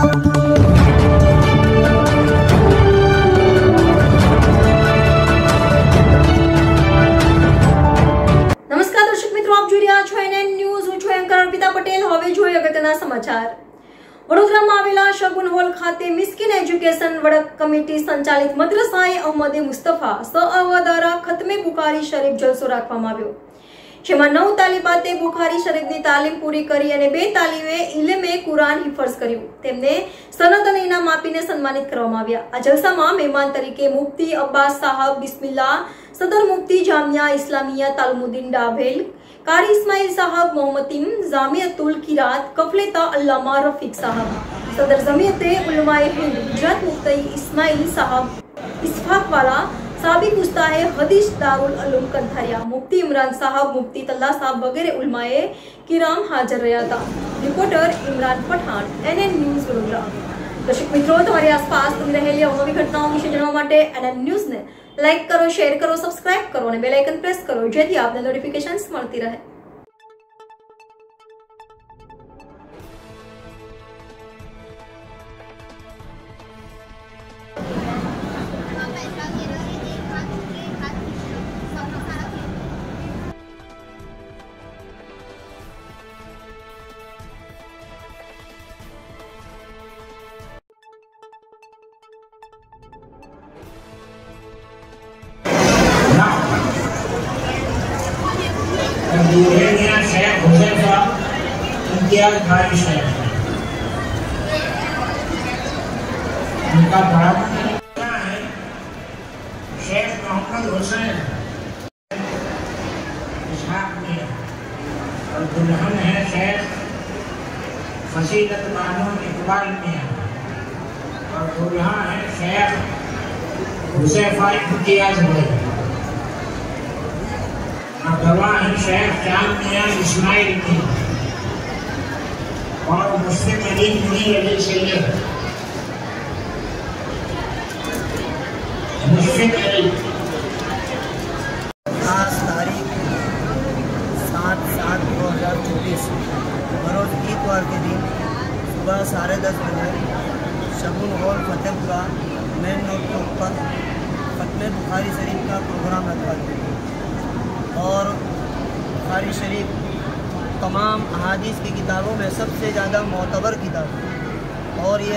વડોદરામાં આવેલા શગુન હોલ ખાતે મિસ્કિન એજ્યુકેશન વડક કમિટી સંચાલિત મદ્રસાએ અહમદે મુસ્તફા સઅવા દ્વારા ખતમે બુખારી શરીફ જલસો રાખવામાં આવ્યો, જેમાં 9 તાલિબાતે બુખારી શરીફની તાલીમ પૂરી કરી અને 2 તાલીમે ઇલ્મે કુરાન હિફ્ઝ કર્યું. તેમને સનદ અને ઇનામ આપીને સન્માનિત કરવામાં આવ્યા. આ જલસામાં મહેમાન તરીકે મુફ્તી અબ્બાસ સાહબ બિસ્મિલ્લા, સદર મુફ્તી જામિયા ઇસ્લામિયા તાલમુદ્દીન ડાભેલ, कारी इस्माइल साहब, मोहम्मद जामियतुल किरात कफलेता अल्लामा रफीक साहब, सदर जमीयते उलमाए हिंद गुजरात मुफ्ती इस्माइल साहब इस्फाक वाला, साबिक उस्ताद हदीस दारुल उलूम कंथारिया, मुफ्ती इमरान साहब, मुफ्ती तल्ला साहब वगैरह उलमाए किराम हाजर रहा था. Reporter Imran Pathan, NN news Vadodara. दर्शक मित्रों, તમારી આસપાસ બની રહેલી અવનવી ઘટનાઓ વિશે જાણવા માટે NN ન્યૂઝ ને લાઈક કરો, શેર કરો, સબસ્ક્રાઇબ કરો અને બેલ આઇકન પ્રેસ કરો, જેથી આપને નોટિફિકેશન્સ મળતી રહે. शेख हुसैन साहब इम्तियाज खारिज है, उनका बड़ा है शेख मोहम्मद हुसैन इसहाक में, और दुल्हन है शेख फसीलत बानो इकबाल में, और दुल्हा है शेख हुसैफा इम्तियाज में, और गवाह है शेख चांद मियां इस्माइल की, और मुस्लिम अली मुनीर अली सैयद मुस्लिम अली. आज तारीख 7/7/2024 बरोज इतवार के दिन सुबह 10:30 बजे Shagun hall Fatehpura main road के ऊपर खत्मे बुखारी शरीफ का प्रोग्राम रखा गया. और बुखारी शरीफ तमाम अहादीस की किताबों में सबसे ज़्यादा मोतबर किताब है, और ये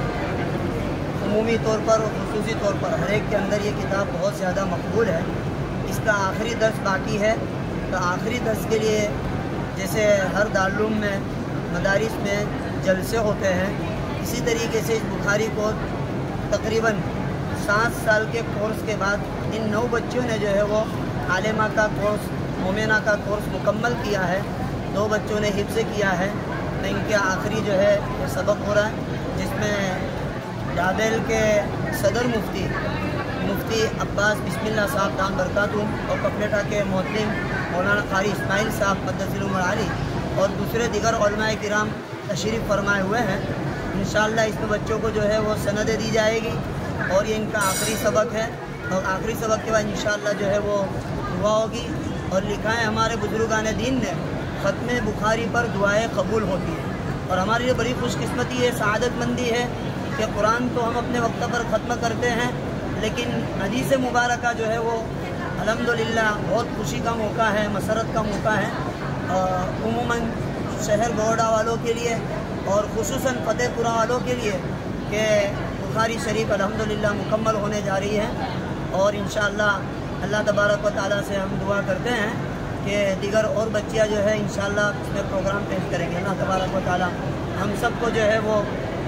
उमूमी तौर पर और खुसूसी तौर पर हर एक के अंदर ये किताब बहुत ज़्यादा मकबूल है. इसका आखिरी दर्स बाकी है, तो आखिरी दर्स के लिए जैसे हर दारुल में मदारिस में जलसे होते हैं, इसी तरीके से इस बुखारी को तकरीबन 7 साल के कोर्स के बाद इन 9 बच्चों ने जो है वो आलिमा का कोर्स, मोमिना का कोर्स मुकम्मल किया है. 2 बच्चों ने हिफ्ज़ किया है. तो इनके आखिरी जो है ये सबक हो रहा है, जिसमें डाबेल के सदर मुफ्ती अब्बास बिस्मिल्ला साहब दाम बरकातुम, और कपलेटा के मोहतमिम मौलाना कारी इस्माइल साहब मद्दसिल उमर अली और दूसरे दिगर उलमाए किराम तशरीफ़ फरमाए हुए हैं. इंशाअल्लाह इसमें बच्चों को जो है वो सनदें दी जाएगी, और ये इनका आखिरी सबक है. और आखिरी सबक के बाद इंशाअल्लाह जो है वो दुआ होगी. और लिखा है हमारे बुजुर्गान दीन ने, ख़त्मे बुखारी पर दुआएं कबूल होती है. और हमारे लिए बड़ी खुशकिस्मती है, सआदतमंदी है कि कुरान तो हम अपने वक्त पर ख़त्म करते हैं, लेकिन हदीस मुबारक जो है वो अल्हम्दुलिल्लाह बहुत खुशी का मौका है, मसरत का मौका है. उमूमन शहर बड़ौदा वालों के लिए और खुसूसन फतेहपुरा वालों के लिए कि बुखारी शरीफ अल्हम्दुलिल्लाह मुकम्मल होने जा रही है. और इंशाअल्लाह अल्लाह तबारक व तआला से हम दुआ करते हैं कि दीगर और बच्चियाँ जो है इंशाअल्लाह इसमें प्रोग्राम पेश करेंगे. अल्लाह तबारक व तआला हम सबको जो है वो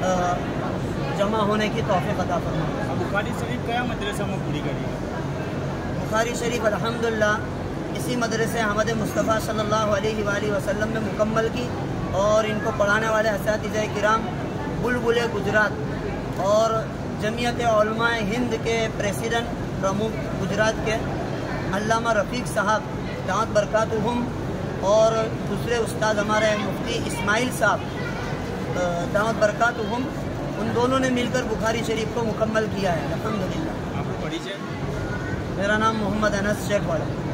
जमा होने की तौफीक अता फरमाए. बुखारी शरीफ क्या मदरसा में पूरी करेगा? बुखारी शरीफ अल्हम्दुलिल्लाह इसी मदरसे अहमद मुस्तफ़ा सल्लल्लाहु अलैहि वसल्लम में मुकम्मल की. और इनको पढ़ाने वाले असातिज़े किराम बुलबुले गुजरात और जमीयत उलमाए हिंद के प्रेसिडेंट प्रमुख गुजरात के अल्लामा रफ़ीक साहब दामत बरकातुहुम, और दूसरे उस्ताद हमारे मुफ्ती इस्माइल साहब दामत बरकातुहुम, उन दोनों ने मिलकर बुखारी शरीफ को मुकम्मल किया है अल्हम्दुलिल्लाह. आपको परिचय? मेरा नाम मोहम्मद अनस शेख वाला.